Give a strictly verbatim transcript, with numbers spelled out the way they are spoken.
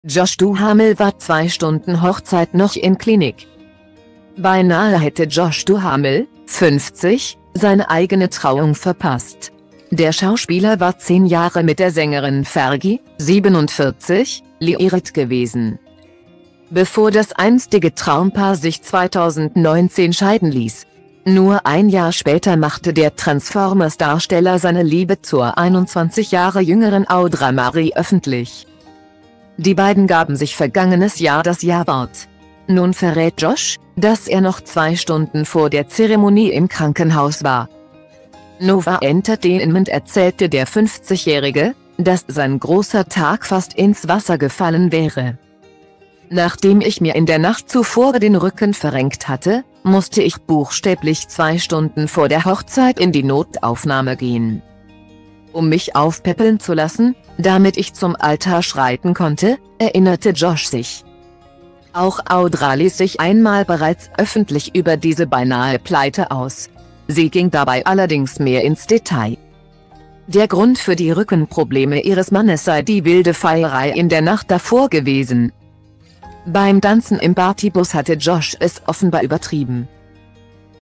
Josh Duhamel war zwei Stunden Hochzeit noch in Klinik. Beinahe hätte Josh Duhamel, fünfzig, seine eigene Trauung verpasst. Der Schauspieler war zehn Jahre mit der Sängerin Fergie, siebenundvierzig, liiert gewesen. Bevor das einstige Traumpaar sich zweitausendneunzehn scheiden ließ. Nur ein Jahr später machte der Transformers-Darsteller seine Liebe zur einundzwanzig Jahre jüngeren Audra Marie öffentlich. Die beiden gaben sich vergangenes Jahr das Ja-Wort. Nun verrät Josh, dass er noch zwei Stunden vor der Zeremonie im Krankenhaus war. Nova Entertainment erzählte der fünfzigjährige, dass sein großer Tag fast ins Wasser gefallen wäre. Nachdem ich mir in der Nacht zuvor den Rücken verrenkt hatte, musste ich buchstäblich zwei Stunden vor der Hochzeit in die Notaufnahme gehen. Um mich aufpäppeln zu lassen, damit ich zum Altar schreiten konnte, erinnerte Josh sich. Auch Audra ließ sich einmal bereits öffentlich über diese beinahe Pleite aus. Sie ging dabei allerdings mehr ins Detail. Der Grund für die Rückenprobleme ihres Mannes sei die wilde Feierei in der Nacht davor gewesen. Beim Tanzen im Partybus hatte Josh es offenbar übertrieben.